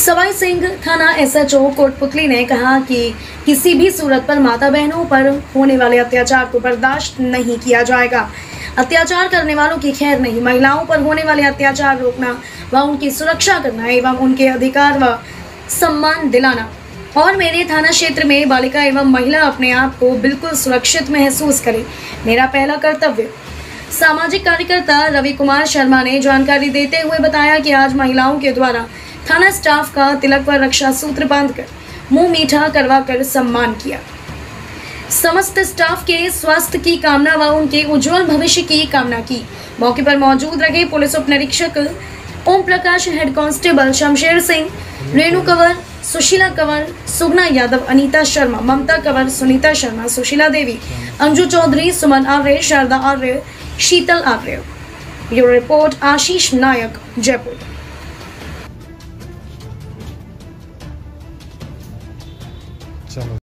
सवाई सिंह थाना एसएचओ कोटपुतली ने कहा कि किसी भी सूरत पर माता बहनों पर होने वाले अत्याचार को बर्दाश्त नहीं किया जाएगा। अत्याचार करने वालों की खैर नहीं। महिलाओं पर होने वाले अत्याचार रोकना व उनकी सुरक्षा करना एवं उनके अधिकार व सम्मान दिलाना और मेरे थाना क्षेत्र में बालिका एवं महिला अपने आप को बिल्कुल सुरक्षित महसूस करे, मेरा पहला कर्तव्य। सामाजिक कार्यकर्ता रवि कुमार शर्मा ने जानकारी देते हुए बताया कि आज महिलाओं के द्वारा थाना स्टाफ का तिलक पर रक्षा सूत्र बांधकर मुंह मीठा करवाकर सम्मान किया। समस्त स्टाफ के स्वास्थ्य की कामना व उनके उज्जवल भविष्य की कामना की। मौके पर मौजूद रहे पुलिस उप निरीक्षक Om Prakash, head constable Shamsher Singh, Renu Kanwar, Sushila Kanwar, Sugna Yadav, Anita Sharma, Mamta Kanwar, Sunita Sharma, Sushila Devi, Anju Chaudhary, Suman Arya, Sharda Arya, Sheetal Arya. Bureau report Ashish Nayak, Jaipur. चलो।